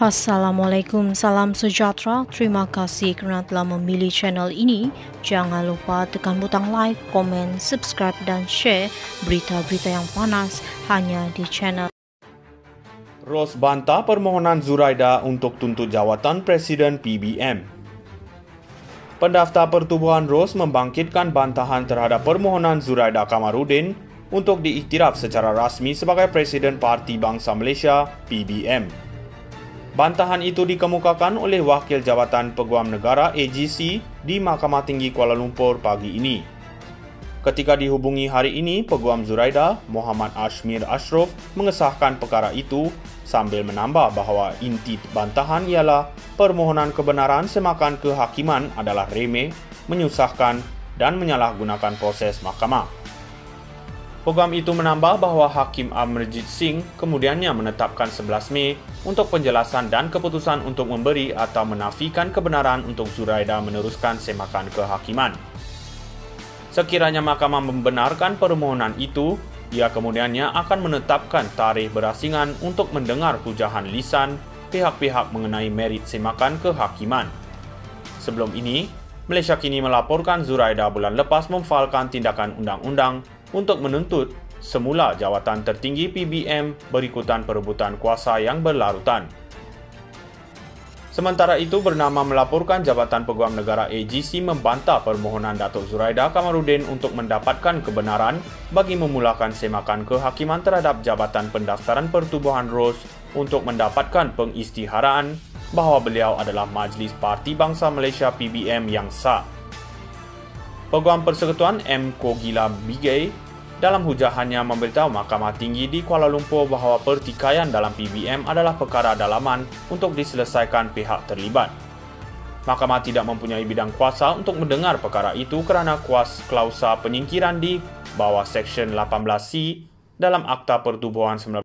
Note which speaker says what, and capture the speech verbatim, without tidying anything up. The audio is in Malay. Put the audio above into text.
Speaker 1: Assalamualaikum, salam sejahtera. Terima kasih kerana telah memilih channel ini. Jangan lupa tekan butang like, komen, subscribe dan share berita-berita yang panas hanya di channel.
Speaker 2: Ros bantah permohonan Zuraida untuk tuntut jawatan Presiden P B M. Pendaftar Pertubuhan Ros membangkitkan bantahan terhadap permohonan Zuraida Kamarudin untuk diiktiraf secara rasmi sebagai Presiden Parti Bangsa Malaysia P B M. Bantahan itu dikemukakan oleh Wakil Jabatan Peguam Negara A G C di Mahkamah Tinggi Kuala Lumpur pagi ini. Ketika dihubungi hari ini, Peguam Zuraida, Muhammad Ashmir Ashraf, mengesahkan perkara itu sambil menambah bahawa inti bantahan ialah permohonan kebenaran semakan kehakiman adalah remeh, menyusahkan dan menyalahgunakan proses mahkamah. Peguam itu menambah bahawa Hakim Amarjit Singh kemudiannya menetapkan sebelas Mei untuk penjelasan dan keputusan untuk memberi atau menafikan kebenaran untuk Zuraida meneruskan semakan kehakiman. Sekiranya mahkamah membenarkan permohonan itu, ia kemudiannya akan menetapkan tarikh berasingan untuk mendengar hujahan lisan pihak-pihak mengenai merit semakan kehakiman. Sebelum ini, Malaysia kini melaporkan Zuraida bulan lepas memfailkan tindakan undang-undang untuk menuntut semula jawatan tertinggi P B M berikutan perebutan kuasa yang berlarutan. Sementara itu, bernama melaporkan Jabatan Peguam Negara A G C membantah permohonan Datuk Zuraida Kamarudin untuk mendapatkan kebenaran bagi memulakan semakan kehakiman terhadap Jabatan Pendaftaran Pertubuhan Ros untuk mendapatkan pengisytiharaan bahawa beliau adalah Majlis Parti Bangsa Malaysia P B M yang sah. Peguam Persekutuan M. Kogila Bigay dalam hujahannya memberitahu Mahkamah Tinggi di Kuala Lumpur bahawa pertikaian dalam P B M adalah perkara dalaman untuk diselesaikan pihak terlibat. Mahkamah tidak mempunyai bidang kuasa untuk mendengar perkara itu kerana kuas klausa penyingkiran di bawah Seksyen lapan belas C dalam Akta Pertubuhan